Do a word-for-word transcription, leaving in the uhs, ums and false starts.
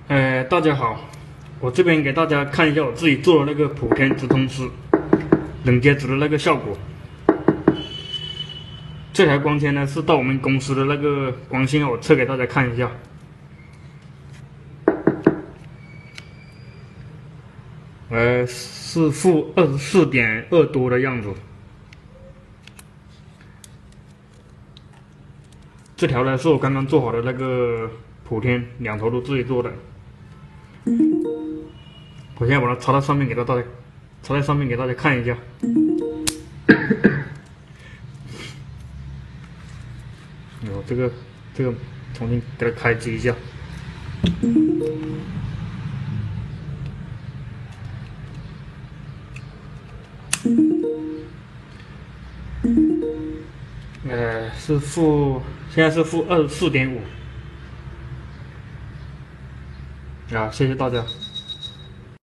呃，大家好，我这边给大家看一下我自己做的那个普天直通丝冷结纸的那个效果。这台光纤呢是到我们公司的那个光信号，我测给大家看一下。呃，是负二十四点二多的样子。这条呢是我刚刚做好的那个普天，两头都自己做的。我现在把它插到上面给大家，插在上面给大家看一下。哦，这个这个重新给它开机一下。呃，是负，现在是负二十四点五。啊，谢谢大家。